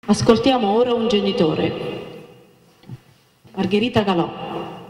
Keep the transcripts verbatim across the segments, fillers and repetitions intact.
Ascoltiamo ora un genitore. Margherita Calò.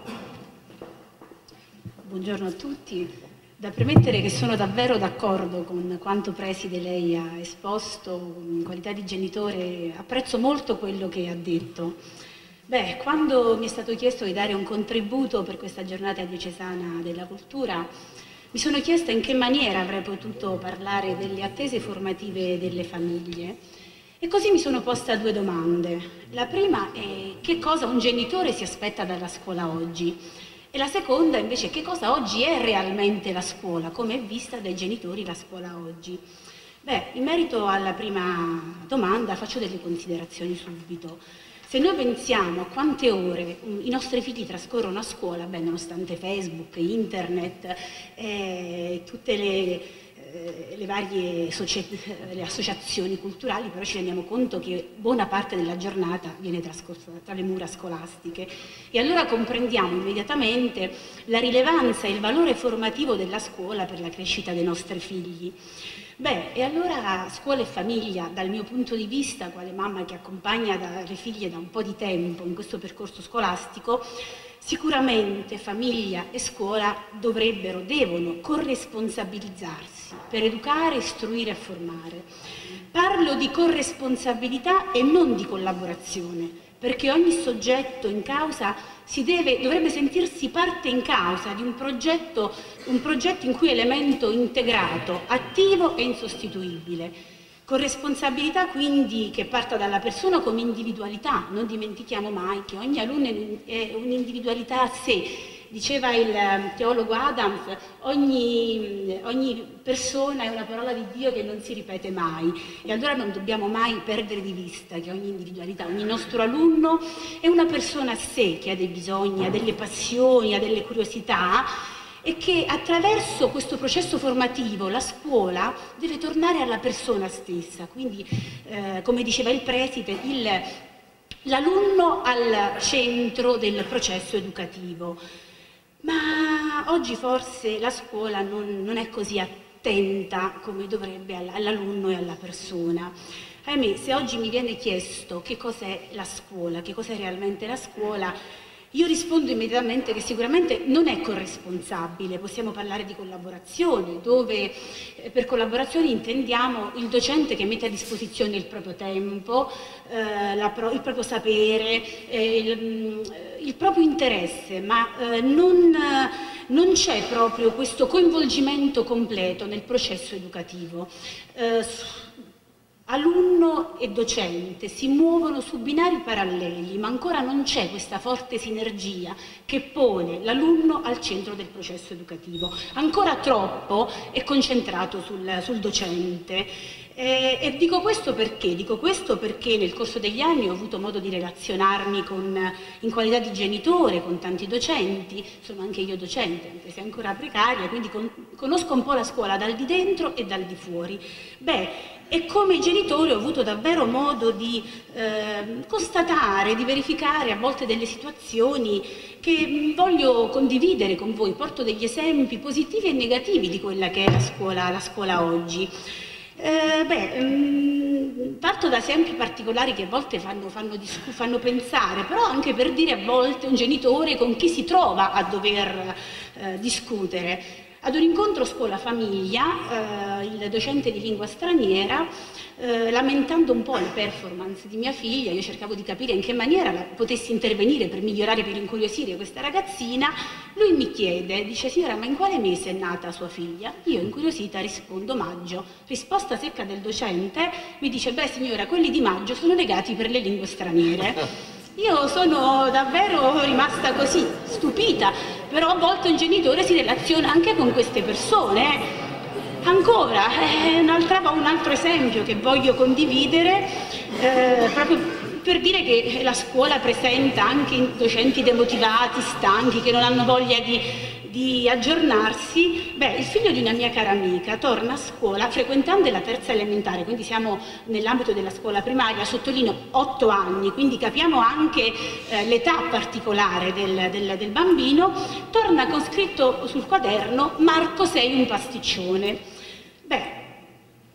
Buongiorno a tutti. Da premettere che sono davvero d'accordo con quanto preside lei ha esposto in qualità di genitore, apprezzo molto quello che ha detto. Beh, quando mi è stato chiesto di dare un contributo per questa giornata diocesana della cultura, mi sono chiesta in che maniera avrei potuto parlare delle attese formative delle famiglie. E così mi sono posta due domande. La prima è: che cosa un genitore si aspetta dalla scuola oggi? E la seconda invece: che cosa oggi è realmente la scuola? Come è vista dai genitori la scuola oggi? Beh, in merito alla prima domanda faccio delle considerazioni subito. Se noi pensiamo a quante ore i nostri figli trascorrono a scuola, beh, nonostante Facebook, internet, eh, tutte le... le varie le associazioni culturali, però ci rendiamo conto che buona parte della giornata viene trascorsa tra le mura scolastiche e allora comprendiamo immediatamente la rilevanza e il valore formativo della scuola per la crescita dei nostri figli. Beh, e allora scuola e famiglia, dal mio punto di vista, quale mamma che accompagna le figlie da un po' di tempo in questo percorso scolastico, sicuramente famiglia e scuola dovrebbero, devono corresponsabilizzarsi per educare, istruire e formare. Parlo di corresponsabilità e non di collaborazione, perché ogni soggetto in causa si deve, dovrebbe sentirsi parte in causa di un progetto, un progetto in cui elemento integrato, attivo e insostituibile. Corresponsabilità quindi che parta dalla persona come individualità, non dimentichiamo mai che ogni alunno è un'individualità a sé. Diceva il teologo Adams, ogni, ogni persona è una parola di Dio che non si ripete mai e allora non dobbiamo mai perdere di vista che ogni individualità, ogni nostro alunno è una persona a sé che ha dei bisogni, ha delle passioni, ha delle curiosità e che attraverso questo processo formativo la scuola deve tornare alla persona stessa, quindi eh, come diceva il preside, l'alunno al centro del processo educativo. Ma oggi forse la scuola non, non è così attenta come dovrebbe all'alunno e alla persona. Ahimè, se oggi mi viene chiesto che cos'è la scuola, che cos'è realmente la scuola, io rispondo immediatamente che sicuramente non è corresponsabile. Possiamo parlare di collaborazione, dove eh, per collaborazione intendiamo il docente che mette a disposizione il proprio tempo, eh, la pro, il proprio sapere, eh, il, il proprio interesse, ma eh, non, non c'è proprio questo coinvolgimento completo nel processo educativo. Eh, Alunno e docente si muovono su binari paralleli, ma ancora non c'è questa forte sinergia che pone l'alunno al centro del processo educativo. Ancora troppo è concentrato sul, sul docente. Eh, e dico questo perché? Dico questo perché nel corso degli anni ho avuto modo di relazionarmi con, in qualità di genitore con tanti docenti, sono anche io docente, anche se ancora precaria, quindi con, conosco un po' la scuola dal di dentro e dal di fuori. Beh, e come genitore ho avuto davvero modo di eh, constatare, di verificare a volte delle situazioni che voglio condividere con voi. Porto degli esempi positivi e negativi di quella che è la scuola, la scuola oggi. Eh, beh, mh, parto da esempi particolari che a volte fanno, fanno, fanno pensare, però anche per dire a volte un genitore con chi si trova a dover eh, discutere. Ad un incontro scuola-famiglia, eh, il docente di lingua straniera, eh, lamentando un po' le performance di mia figlia, io cercavo di capire in che maniera la, potessi intervenire per migliorare, per incuriosire questa ragazzina, lui mi chiede, dice: signora, ma in quale mese è nata sua figlia? Io incuriosita rispondo maggio. Risposta secca del docente, mi dice: beh signora, quelli di maggio sono legati per le lingue straniere. Io sono davvero rimasta così, stupita, però a volte un genitore si relaziona anche con queste persone. Ancora, eh, un, altro, un altro esempio che voglio condividere, eh, proprio per dire che la scuola presenta anche docenti demotivati, stanchi, che non hanno voglia di, di aggiornarsi. Beh, il figlio di una mia cara amica torna a scuola frequentando la terza elementare, quindi siamo nell'ambito della scuola primaria, sottolineo otto anni, quindi capiamo anche eh, l'età particolare del, del, del bambino, torna con scritto sul quaderno: Marco sei un pasticcione. Beh,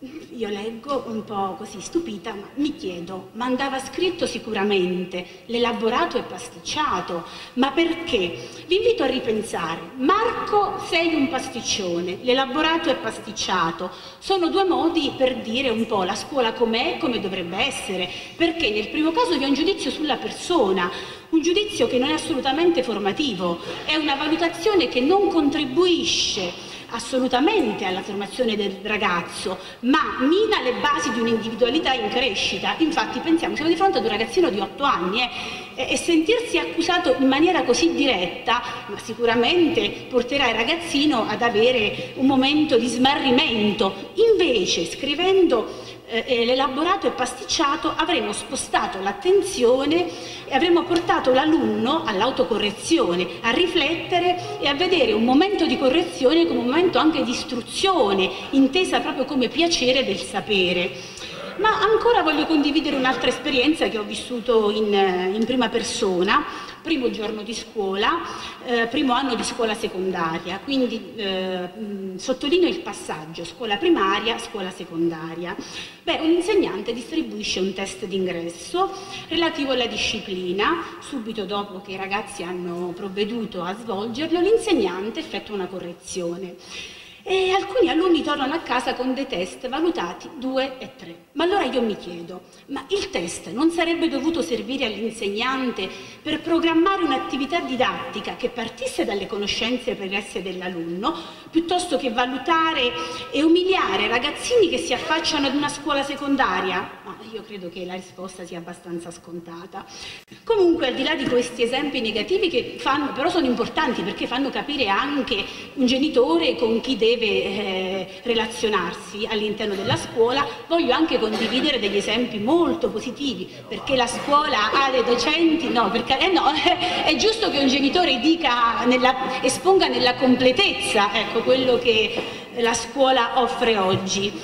Io leggo un po' così stupita, ma mi chiedo, ma andava scritto sicuramente, l'elaborato è pasticciato, ma perché? Vi invito a ripensare. Marco, sei un pasticcione, l'elaborato è pasticciato. Sono due modi per dire un po' la scuola com'è, come dovrebbe essere, perché nel primo caso vi è un giudizio sulla persona, un giudizio che non è assolutamente formativo, è una valutazione che non contribuisce assolutamente alla formazione del ragazzo, ma mina le basi di un'individualità in crescita. Infatti pensiamo, siamo di fronte ad un ragazzino di otto anni eh, e sentirsi accusato in maniera così diretta, ma sicuramente porterà il ragazzino ad avere un momento di smarrimento. Invece, scrivendo eh, l'elaborato e pasticciato, avremo spostato l'attenzione e avremmo portato l'alunno all'autocorrezione, a riflettere e a vedere un momento di correzione come un momento anche di istruzione, intesa proprio come piacere del sapere. Ma ancora voglio condividere un'altra esperienza che ho vissuto in, in prima persona, primo giorno di scuola, eh, primo anno di scuola secondaria, quindi eh, mh, sottolineo il passaggio scuola primaria, scuola secondaria. Beh, un insegnante distribuisce un test d'ingresso relativo alla disciplina, subito dopo che i ragazzi hanno provveduto a svolgerlo, l'insegnante effettua una correzione. E alcuni alunni tornano a casa con dei test valutati due e tre. Ma allora io mi chiedo, ma il test non sarebbe dovuto servire all'insegnante per programmare un'attività didattica che partisse dalle conoscenze pregresse dell'alunno, piuttosto che valutare e umiliare ragazzini che si affacciano ad una scuola secondaria? Ma io credo che la risposta sia abbastanza scontata. Comunque, al di là di questi esempi negativi, che fanno, però sono importanti perché fanno capire anche un genitore con chi deve eh, relazionarsi all'interno della scuola, voglio anche condividere degli esempi molto positivi, perché la scuola ha dei docenti, no, perché eh no, è giusto che un genitore dica, nella, esponga nella completezza, ecco, quello che la scuola offre oggi.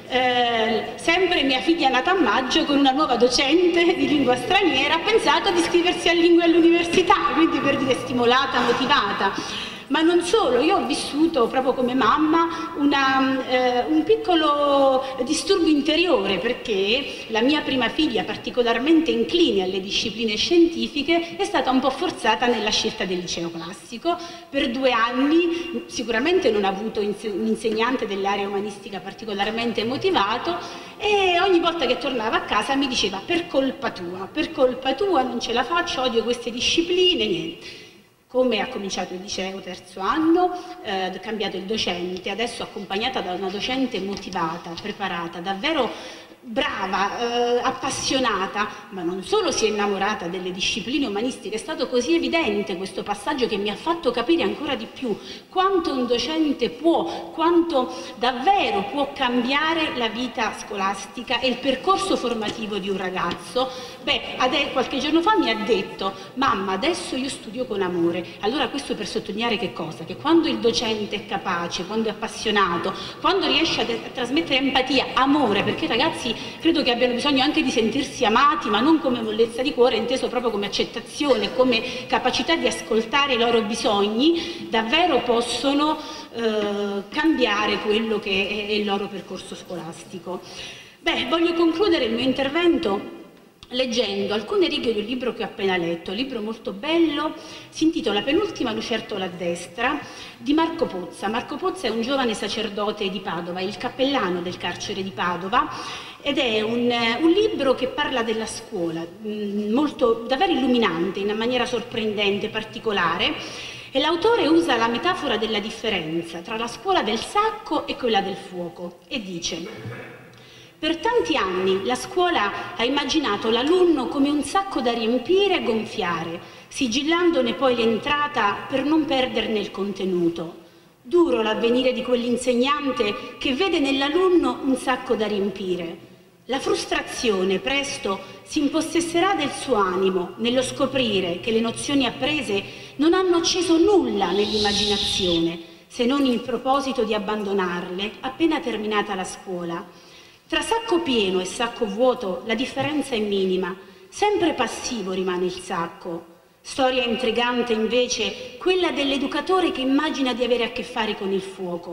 Eh, sempre mia figlia nata a maggio, con una nuova docente di lingua straniera, ha pensato di iscriversi a lingue all'università, quindi per dire stimolata, motivata. Ma non solo, io ho vissuto proprio come mamma una, eh, un piccolo disturbo interiore, perché la mia prima figlia, particolarmente incline alle discipline scientifiche, è stata un po' forzata nella scelta del liceo classico. Per due anni sicuramente non ha avuto un insegnante dell'area umanistica particolarmente motivato, e ogni volta che tornava a casa mi diceva: per colpa tua, per colpa tua non ce la faccio, odio queste discipline, niente. Come ha cominciato il liceo, terzo anno, eh, ha cambiato il docente, adesso accompagnata da una docente motivata, preparata, davvero brava, eh, appassionata, ma non solo si è innamorata delle discipline umanistiche, è stato così evidente questo passaggio che mi ha fatto capire ancora di più quanto un docente può, quanto davvero può cambiare la vita scolastica e il percorso formativo di un ragazzo. Beh, qualche giorno fa mi ha detto: mamma, adesso io studio con amore. Allora questo per sottolineare che cosa? Che quando il docente è capace, quando è appassionato, quando riesce a, a trasmettere empatia, amore, perché ragazzi credo che abbiano bisogno anche di sentirsi amati, ma non come mollezza di cuore, inteso proprio come accettazione, come capacità di ascoltare i loro bisogni, davvero possono eh, cambiare quello che è il loro percorso scolastico. Beh, voglio concludere il mio intervento leggendo alcune righe di un libro che ho appena letto, un libro molto bello, si intitola Penultima lucertola a destra, di Marco Pozza. Marco Pozza è un giovane sacerdote di Padova, è il cappellano del carcere di Padova, ed è un, un libro che parla della scuola, molto, davvero illuminante, in una maniera sorprendente, particolare, e l'autore usa la metafora della differenza tra la scuola del sacco e quella del fuoco, e dice: per tanti anni la scuola ha immaginato l'alunno come un sacco da riempire e gonfiare, sigillandone poi l'entrata per non perderne il contenuto. Duro l'avvenire di quell'insegnante che vede nell'alunno un sacco da riempire. La frustrazione presto si impossesserà del suo animo nello scoprire che le nozioni apprese non hanno acceso nulla nell'immaginazione, se non il proposito di abbandonarle appena terminata la scuola. Tra sacco pieno e sacco vuoto la differenza è minima, sempre passivo rimane il sacco. Storia intrigante invece quella dell'educatore che immagina di avere a che fare con il fuoco.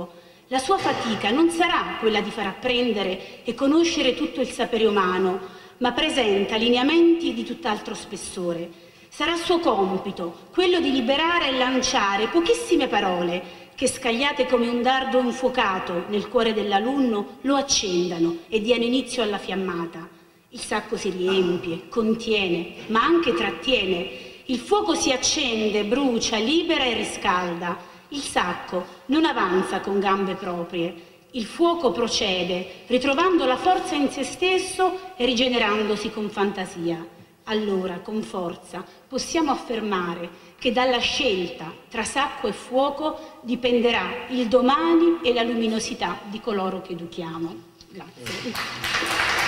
La sua fatica non sarà quella di far apprendere e conoscere tutto il sapere umano, ma presenta lineamenti di tutt'altro spessore. Sarà suo compito quello di liberare e lanciare pochissime parole che, scagliate come un dardo infuocato nel cuore dell'alunno, lo accendano e diano inizio alla fiammata. Il sacco si riempie, contiene, ma anche trattiene. Il fuoco si accende, brucia, libera e riscalda. Il sacco non avanza con gambe proprie. Il fuoco procede, ritrovando la forza in se stesso e rigenerandosi con fantasia. Allora, con forza, possiamo affermare che dalla scelta tra sacco e fuoco dipenderà il domani e la luminosità di coloro che educhiamo. Grazie.